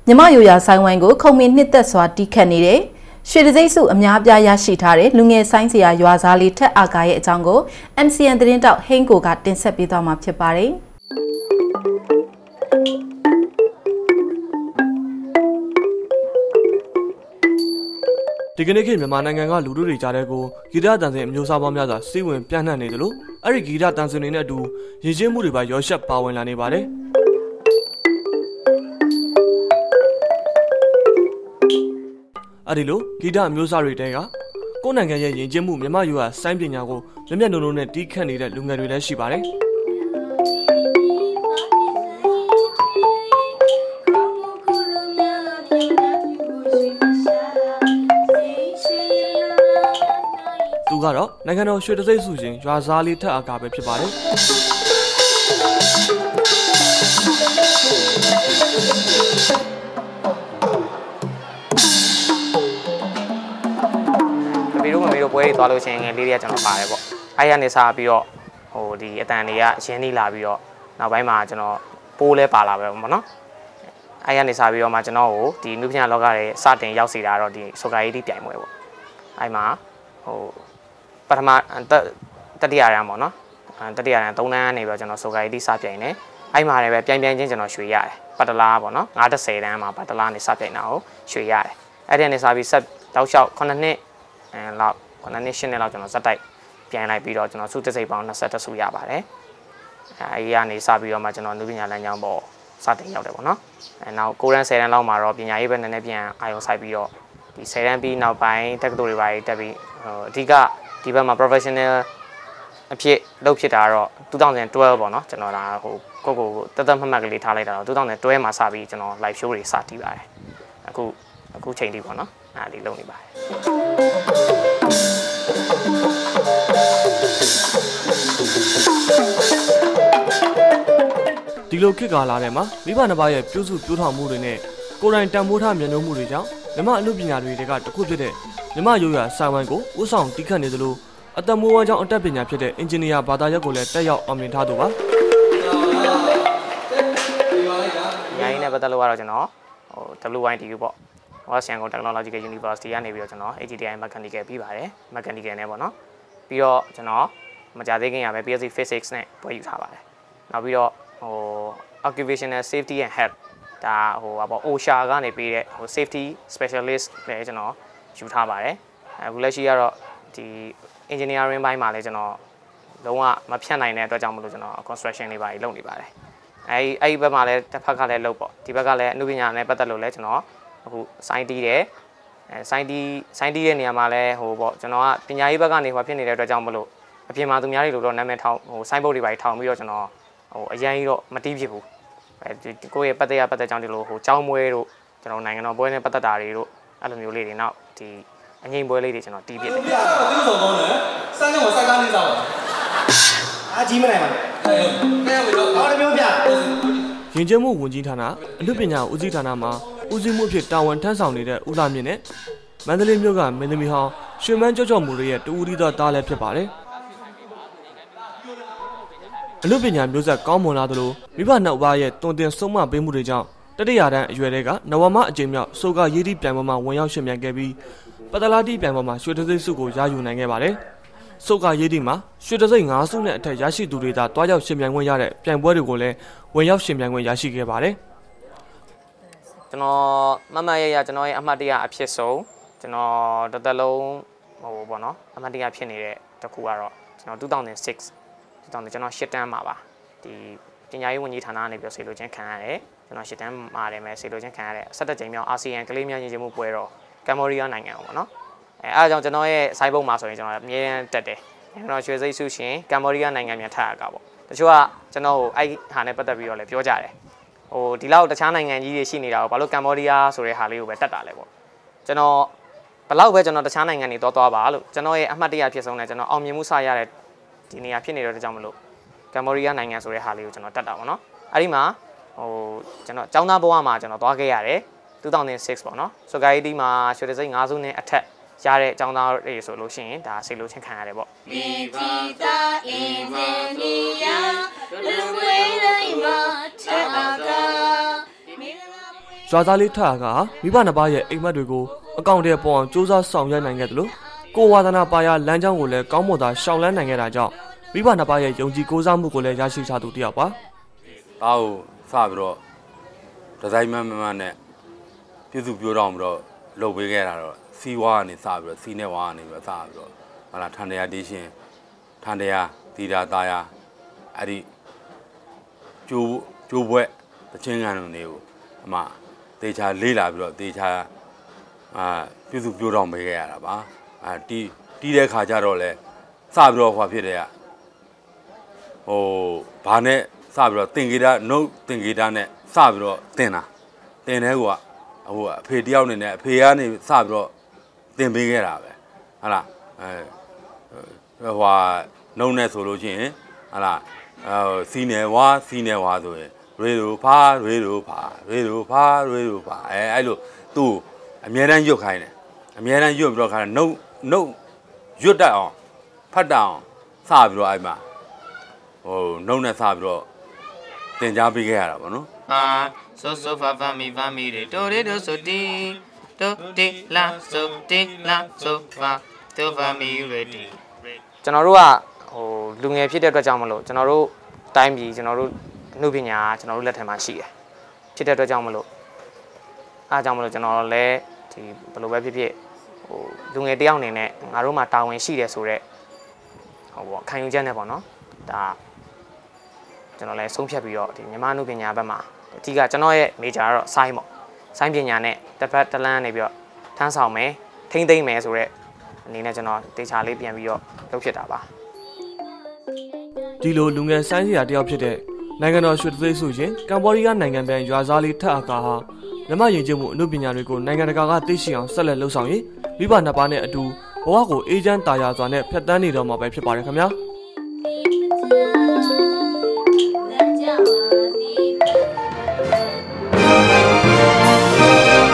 မြမရိုးရာဆိုင်ဝိုင်းကိုခုံမင်းနှစ်သက်စွာတီးခတ်နေတဲ့ရွှေတစိမ့်စုအများပြားရရှိထားတဲ့လူငယ်ဆိုင်စရာရွာသားလေးထက်အာကာရဲ့အကြောင်းကို MCN သတင်းတောက်ဟိန်းကိုကတင်ဆက်ပေးသွားမှာဖြစ်ပါတယ်ဒီကနေ့ခေတ်မြန်မာနိုင်ငံကလူထုတွေကြားတဲ့ကိုဂီတတန်စင်အမျိုးအစားပေါင်းများစွာစီးဝင်ပြန့်နှံ့နေသလိုအဲ့ဒီဂီတတန်စင်တွေနဲ့အတူရည်ချင်းမှုတွေပါရောရှက်ပါဝင်လာနေပါတယ်အဲ့ဒီလိုဂီတအမျိုးအစားတွေတဲကကိုယ်နိုင်ငံရဲ့ယဉ်ကျေးမှုမြမယူဟာစိုင်းပညာကိုမျက်မျက်နှာနှာနဲ့တီးခတ်နေတဲ့လူငယ်တွေလည်းရှိပါတယ်သူကတော့နိုင်ငံတော်ရွှေတစိမ့်စုရှင်ရွာသားလေးထက်အာကာပဲဖြစ်ပါတယ်ပွဲတွေသွားလို့ရှိရင်ငယ်လေးတွေကကျွန်တော်ပါတယ်ပေါ့အဲ့ရနေစားပြီးတော့ဟိုဒီအတန်တွေကရင်းနှီးလာပြီးတော့နောက်ပိုင်းမှာကျွန်တော်ပိုးလဲပါလာပဲပေါ့နော်အဲ့ရနေစားပြီးတော့မှကျွန်တော်ကိုဒီနုပညာလောကရဲ့စတင်ရောက်စီတာတော့ဒီဆိုကာရီတီပြိုင်ပွဲပေါ့အဲ့မှာဟိုပထမတတိယရန်ပေါ့နော်တတိယရန်3တန်းကနေပြီးတော့ကျွန်တော်ဆိုကာရီတီစပြိုင်နေအဲ့မှာလည်းပဲပြိုင်ချင်းကျွန်တော်ရွှေရတယ်ပတ်တလားပေါ့နော်910တန်းမှာပတ်တလားနေစပြိုင်တာကိုရွှေရတယ်အဲ့ဒီကနေစားပြီးဆက်တောက်လျှောက်9နှစ်လောက်9နှစ်10နှစ်လောက်ကျွန်တော်ဇက်တိုက်ပြန်လိုက်ပြီးတော့ကျွန်တော်စုတစ်စိပ်ပေါင်း20စုရပါတယ်အဲဒီကနေစပြီးတော့မှကျွန်တော်နုပညာလမ်းကြောင်းပေါ်စတင်ရောက်တယ်ပေါ့နော်နောက်9တန်း10တန်းလောက်မှာတော့ပညာရေးပဲနည်းနည်းပြန်အာရုံစိုက်ပြီးတော့ဒီ10တန်းပြီးနောက်ပိုင်းတက္ကသိုလ်တွေပါတက်ပြီးအဓိကဒီဘက်မှာ professional အဖြစ်လုပ်ဖြစ်တာတော့2012ပေါ့နော်ကျွန်တော်ဒါဟိုကိုတက်တက်မှတ်မှတ်ကလေးထားလိုက်တာတော့2012မှာစပြီးကျွန်တော် live show တွေစတည်ပါတယ်အခုချိန်ထိပေါ့နော်အဲ့ဒီလုပ်နေပါတယ်ဒီလိုခေတ်ကာလထဲမှာမိဘနှစ်ပါးရဲ့ပြုစုပြောထောင်မှုတွေနဲ့ကိုယ်တိုင်တန်ဖိုးထားမျက်နှာမှုတွေကြောင့်မြမအမှုပညာတွေကတခုဖြစ်တဲ့မြမရိုးရာစာဝိုင်းကိုဥဆောင်တီးခတ်နေသလိုအသက်မွေးဝမ်းကြောင်းအတတ်ပညာဖြစ်တဲ့အင်ဂျင်နီယာဘာသာရပ်ကိုလည်းတက်ရောက်အောင်မြင်ထားသူပါ။ညာရင်းနဲ့ပတ်သက်လို့ကတော့ကျွန်တော်WYTU ပေါ့။ Washington Technological University ကနေပြီးတော့ကျွန်တော် HTI Mechanical ပြီးပါတယ်။ Mechanical နဲ့ပေါ့နော်။ပြီးတော့ကျွန်တော်မကြသေးခင်ရပဲ BSc Physics နဲ့ပွဲယူထားပါတယ်။နောက်ပြီးတော့Occupational Safety and Health ဒါပေါ့ OSHA ကနေပြီးတဲ့Safety Specialist လည်းကျွန်တော်ယူထားပါတယ်။အခုလက်ရှိကတော့ဒီ Engineering ဘိုင်းမှာလည်းကျွန်တော်လုံးဝမဖြတ်နိုင်တဲ့အတွက်ကြောင့်မလို့ကျွန်တော် Construction တွေပါလုပ်နေပါတယ်။အဲ့ဒီဘက်မှာလည်းတစ်ဖက်ကလည်းလုပ်ပေါ့ဒီဘက်ကလည်းအမှုပညာနဲ့ပတ်သက်လို့လည်းကျွန်တော်အခုစိုင်းတီးတယ်စိုင်းတီးတဲ့နေရာမှာလည်းပေါ့ကျွန်တော်ကပညာရေးဘက်ကနေဖြစ်နေတဲ့အတွက်ကြောင့်မလို့အပြင်မှာသူများတွေလို့တော့နာမည်ထောင်စိုင်းဘုတ်တွေပါထောင်ပြီးတော့ကျွန်တော်အရန်ကြီးတော့မတီးဖြစ်ဘူးကိုယ့်ရဲ့ပတ်သက်ကြောင်းဒီလိုကျောင်းမွေးတို့ကျွန်တော်နိုင်ငံတော်ပွဲနဲ့ပတ်သက်တာတွေတို့အဲ့လိုမျိုးလေးတွေနောက်ဒီအငိမ့်ပွဲလေးတွေကျွန်တော်တီးဖြစ်တယ်ပြတော့တင်းစုံကောင်းတယ်စမ်းကမစိုက်ကားနေစားပါအားကြီးမနိုင်ပါနဲ့ခဲဝေတော့ဘာလို့ပြောပြယဉ်ကျေးမှုဝန်ကြီးဌာနအမှုပညာဦးစီးဌာနမှာဦးစီးမှုဖြစ်တာဝန်ထမ်းဆောင်နေတဲ့ဦးလာမြင့်နဲ့မန္တလေးမြို့ကမင်းသမီးဟောင်းရွှေမန်းကြောက်မှုတွေရဲ့တူဦးသီးသောသားလည်းဖြစ်ပါတယ်အမှုပညာမျိုးဆက်ကောင်းမွန်လာသလိုမိဘနှစ်ပါးရဲ့တွင်တင်ဆုံးမပေးမှုတွေကြောင့်တတိယတန်းအရွယ်တွေကနဝမအကြိမ်မြောက်ဆိုကာရေးတီပြိုင်ပွဲမှာဝင်ရောက်ရှင်ပြိုင်ခဲ့ပြီးပတလာတီပြိုင်ပွဲမှာရွှေတစိမ့်စုကိုရယူနိုင်ခဲ့ပါတယ်ဆိုကာရေးတီမှာရွှေတစိမ့်5စုနဲ့အထက်ရရှိသူတွေသာတွားရောက်ရှင်ပြိုင်ခွင့်ရတဲ့ပြိုင်ပွဲတွေကိုလည်းဝင်ရောက်ရှင်ပြိုင်ခွင့်ရရှိခဲ့ပါတယ်ကျွန်တော်မရကျွန်တော်ရဲ့အမှတ်တရအဖြစ်ဆုံးကျွန်တော်တစ်သက်လုံးပေါ့နော်အမှတ်တရဖြစ်နေတဲ့တစ်ခုကတော့ကျွန်တော်2006ကျွန်တော်8တန်းမှာပါဒီပညာရေးဝန်ကြီးဌာနကနေပြီးဆေလိုချင်းခံရတယ်ကျွန်တော်8တန်းမှာတယ်မယ်ဆေလိုချင်းခံရတဲ့17ကြိမ်မြောက်အာဆီယံကလေးများညီချင်းမှုပွဲတော့ကမ္ဘောဒီးယားနိုင်ငံပေါ့နော်အဲဒါကြောင့်ကျွန်တော်ရဲ့စိုင်းဘုတ်မှာဆိုရင်ကျွန်တော်အမြဲတမ်းတက်တယ်ကျွန်တော်ရွှေစိတ်ဆုရှင်ကမ္ဘောဒီးယားနိုင်ငံမြန်ထပ်ရကပေါ့တချို့ကကျွန်တော်အဲ့ဟာနဲ့ပတ်သက်ပြီးတော့လည်းပြောကြတယ်ဒီလောက်တခြားနိုင်ငံကြီးတွေရှိနေတာကိုဘာလို့ကမ္ဘောဒီးယားဆိုတဲ့ဟာလေးကိုပဲတက်တာလဲပေါ့ကျွန်တော်ဘလောက်ပဲကျွန်တော်တခြားနိုင်ငံတွေသွားပါလို့ကျွန်တော်ရဲ့အမှတ်တရဖြစ်ဆုံးနဲ့ကျွန်တော်အောင်မြင်မှုစရတဲ့ဒီနေရာဖြစ်နေတဲ့အတွက်ကြောင့်မလို့ကမ္ဘောဒီးယားနိုင်ငံဆိုတဲ့ဟာလေးကိုကျွန်တော်တက်တာပေါ့နော်အဲ့ဒီမှာကျွန်တော်ကျောင်းသားဘဝမှာကျွန်တော်သွားခဲ့ရတယ်2006ပေါ့နော်ဆိုကာရီတီမှာရွှေတစိမ့်5စုနဲ့အထက်ရတဲ့အကြောင်းသားတွေဆိုလို့ရှိရင်ဒါဆေလိုချင်းခံရတယ်ပေါ့မိဖီတာအင်ဂျင်နီယာလူဝဲတိုင်းမှာထက်အကာရွာသားလေးထပ်ကမိဘနှစ်ပါးရဲ့အိမ်မက်တွေကိုအကောင့်ထဲပေါ်အောင်စူးစမ်းဆောင်ရွက်နိုင်ခဲ့တယ်လို့ကိုဝါသနာပါရလမ်းကြောင်းကိုလည်းကောင်းမွန်သာရှောင်လန်းနိုင်ခဲ့တာကြောင့်မိဘနှစ်ပါးရဲ့ယုံကြည်ကိုးစားမှုကိုလည်းရရှိထားသူတယောက်ပါ။အားကိုစပြီးတော့ဒီဇိုင်းမန်နဲ့ပြည်စုပြောတော့ပြီးတော့လုပ်ပေးခဲ့တာတော့စီဝါကနေစပြီးတော့စီနဲ့ဝါကနေပြီးတော့စပြီးတော့ဟာလာထန်တရားတေးရှင်ထန်တရားသီတာသားရအဲ့ဒီကျိုးဘွဲ့တချင်းကန်တွေကိုအမတေချာလေးလာပြီးတော့တေချာပြည်စုပြောတော့ပေးခဲ့ရတာပါတီးတဲ့ခါကျတော့လဲစပြီးတော့ဟွာဖြစ်တဲ့ကဘာနဲ့စပြီးတော့တင်ဂီတာနှုတ်တင်ဂီတာနဲ့စပြီးတော့တင်တဲ့ကွာအဖေတယောက်နေနဲ့အဖေကနေစပြီးတော့တင်ပေးခဲ့တာပဲဟာလားဟွာနှုတ်နဲ့ဆိုလို့ရှိရင်ဟာလားစီနယ်ဝါဆိုရင်ရေလိုဖာအဲ့လိုသူ့အမြဲတမ်းရွတ်ခိုင်းတယ်အမြဲတမ်းရွတ်ပြီးတော့ခါနှုတ်ရွတ်တတ်အောင်ဖတ်တတ်အောင်စပြီးတော့အဲ့မှာနှုတ်နဲ့စပြီးတော့တင်ကြားပေးခဲ့ရတာပေါ့နော်ဆိုဖာဖာမီတွေတိုရီတိုဆိုတီတိုတီလာဆိုတီလာဆိုဖာတိုဖာမီရီတီကျွန်တော်တို့ကလူငယ်ဖြစ်တဲ့အတွက်ကြောင့်မလို့ကျွန်တော်တို့တိုင်းပြည်ကျွန်တော်တို့အမှုပညာကျွန်တော်တို့လက်ထက်မှာရှိတယ်ဖြစ်တဲ့အတွက်ကြောင့်မလို့အားကြောင့်မလို့ကျွန်တော်လည်းဒီဘယ်လိုပဲဖြစ်ဖြစ်လူငယ်တယောက်အနေနဲ့ငါတို့မှာတာဝန်ရှိတယ်ဆိုတော့ပေါ့ခံယူချက်နဲ့ပေါ့နော်ဒါကျွန်တော်လည်းဆုံးဖြတ်ပြီးတော့ဒီမြန်မာအမှုပညာဘက်မှာအဓိကကျွန်တော်ရဲ့ major ကတော့ science ပေါ့ science ပညာနဲ့တစ်ဖက်တစ်လမ်းနေပြီးတော့ထမ်းဆောင်မယ်ထိမ့်သိမ့်မယ်ဆိုတော့အနေနဲ့ကျွန်တော်တေချာလေးပြန်ပြီးတော့လုပ်ဖြစ်တာပါဒီလိုလူငယ်ဆိုင်းစရာတယောက်ဖြစ်တဲ့နိုင်ငံတော်ရွှေတသိန်းစုရှင်ကမ္ဘောဒီးယားနိုင်ငံပန်းရွာသားလေးထပ်အခါဟာမြန်မာယဉ်ကျေးမှုအမှုပညာတွေကိုနိုင်ငံတကာကသိရှိအောင်ဆက်လက်လှုပ်ဆောင်ရင်မိဘနှစ်ပါးနဲ့အတူဘဝကိုအေးချမ်းတာယာစွာနဲ့ဖျက်ဆီးနေတော့မှာပဲဖြစ်ပါတယ်ခင်ဗျာ